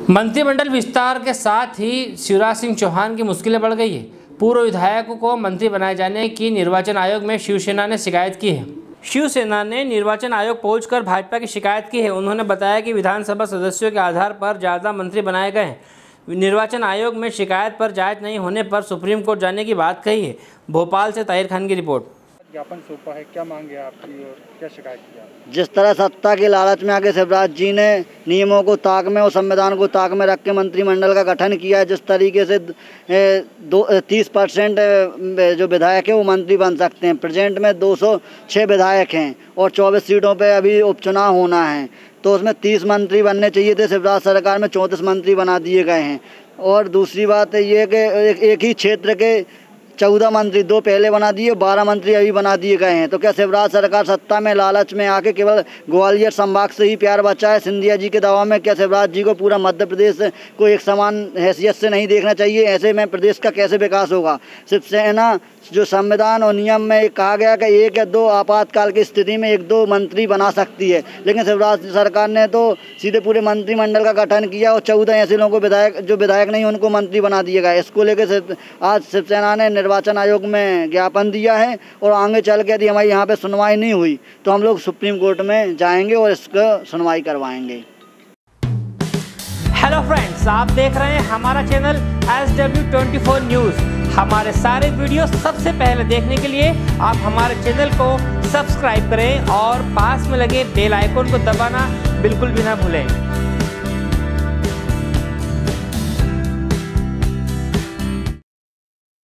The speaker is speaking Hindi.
मंत्रिमंडल विस्तार के साथ ही शिवराज सिंह चौहान की मुश्किलें बढ़ गई है। पूर्व विधायकों को मंत्री बनाए जाने की निर्वाचन आयोग में शिवसेना ने शिकायत की है। शिवसेना ने निर्वाचन आयोग पहुंचकर भाजपा की शिकायत की है। उन्होंने बताया कि विधानसभा सदस्यों के आधार पर ज़्यादा मंत्री बनाए गए हैं। निर्वाचन आयोग में शिकायत पर जांच नहीं होने पर सुप्रीम कोर्ट जाने की बात कही है। भोपाल से ताहिर खान की रिपोर्ट। ज्ञापन सौंपा है, क्या मांगे आपकी और क्या शिकायत की आप? जिस तरह सत्ता के लालच में आके शिवराज जी ने नियमों को ताक में और संविधान को ताक में रख के मंत्रिमंडल का गठन किया है, जिस तरीके से 30% जो विधायक हैं वो मंत्री बन सकते हैं। प्रेजेंट में 206 विधायक हैं और 24 सीटों पे अभी उपचुनाव होना है, तो उसमें 30 मंत्री बनने चाहिए थे। शिवराज सरकार में 34 मंत्री बना दिए गए हैं। और दूसरी बात ये कि एक ही क्षेत्र के 14 मंत्री, 2 पहले बना दिए, 12 मंत्री अभी बना दिए गए हैं। तो क्या शिवराज सरकार सत्ता में लालच में आके केवल ग्वालियर संभाग से ही प्यार बचा है? सिंधिया जी के दबाव में क्या शिवराज जी को पूरा मध्य प्रदेश को एक समान हैसियत से नहीं देखना चाहिए? ऐसे में प्रदेश का कैसे विकास होगा? शिवसेना जो संविधान और नियम में कहा गया कि 1 या 2 आपातकाल की स्थिति में 1-2 मंत्री बना सकती है, लेकिन शिवराज सरकार ने तो सीधे पूरे मंत्रिमंडल का गठन किया और 14 ऐसे लोगों को जो विधायक नहीं उनको मंत्री बना दिया गया। इसको लेकर आज शिवसेना ने निर्वाचन आयोग में ज्ञापन दिया है और आगे चल के यदि हमारी यहाँ पे सुनवाई नहीं हुई तो हम लोग सुप्रीम कोर्ट में जाएंगे और इसका सुनवाई करवाएंगे। हेलो फ्रेंड्स, आप देख रहे हैं हमारा चैनल SW24 न्यूज़। हमारे सारे वीडियो सबसे पहले देखने के लिए आप हमारे चैनल को सब्सक्राइब करें और पास में लगे बेल आइकन को दबाना बिल्कुल भी ना भूलें।